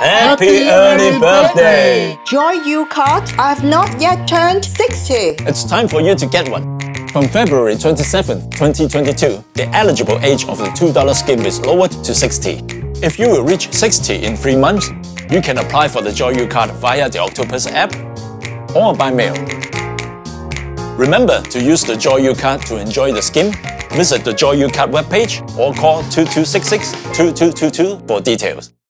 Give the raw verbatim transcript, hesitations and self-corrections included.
Happy early birthday! JoyYou Card, I've not yet turned sixty. It's time for you to get one. From February twenty-seventh, twenty twenty-two, the eligible age of the two dollar scheme is lowered to sixty. If you will reach sixty in three months, you can apply for the JoyYou Card via the Octopus App or by mail. Remember to use the JoyYou Card to enjoy the scheme. Visit the JoyYou Card webpage or call two two six six, two two two two for details.